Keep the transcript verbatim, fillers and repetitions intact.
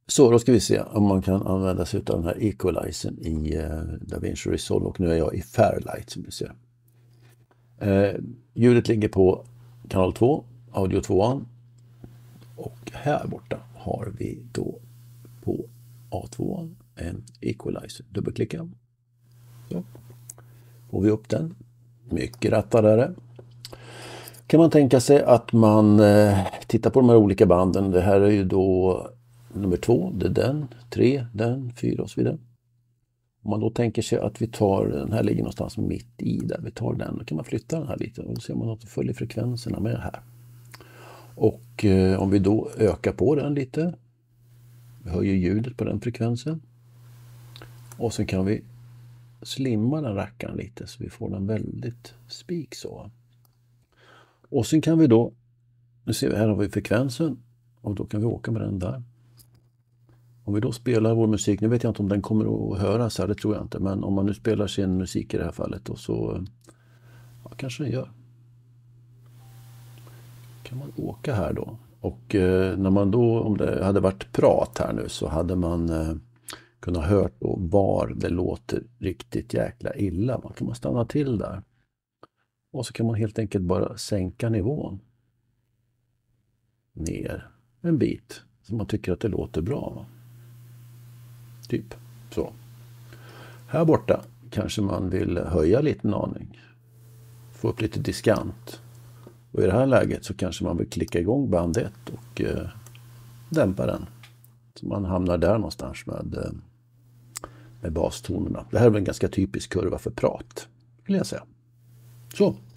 Så då ska vi se om man kan använda sig av den här equalizern i eh, DaVinci Resolve, och nu är jag i Fairlight som du ser. Eh, ljudet ligger på kanal två, audio två, och här borta har vi då på A två en equalizer. Dubbelklicka. Så får vi upp den. Mycket rättare. Kan man tänka sig att man eh, tittar på de här olika banden. Det här är ju då nummer två, det är den, tre, den, fyra och så vidare. Om man då tänker sig att vi tar, den här ligger någonstans mitt i där, vi tar den, då kan man flytta den här lite och då ser man att det följer frekvenserna med här. Och eh, om vi då ökar på den lite, vi höjer ljudet på den frekvensen, och sen kan vi slimma den rackaren lite så vi får den väldigt spik så. Och sen kan vi då, nu ser vi här har vi frekvensen, och då kan vi åka med den där. Om vi då spelar vår musik, nu vet jag inte om den kommer att höras här, det tror jag inte, men om man nu spelar sin musik i det här fallet, och så ja, kanske den gör. Kan man åka här då, och eh, när man då, om det hade varit prat här nu, så hade man eh, kunnat hört då var det låter riktigt jäkla illa. Man kan man stanna till där, och så kan man helt enkelt bara sänka nivån ner en bit så man tycker att det låter bra, va? Typ så. Här borta kanske man vill höja lite en aning. Få upp lite diskant. Och i det här läget så kanske man vill klicka igång band ett och eh, dämpa den. Så man hamnar där någonstans med, eh, med bastonerna. Det här är väl en ganska typisk kurva för prat, vill jag säga. Så.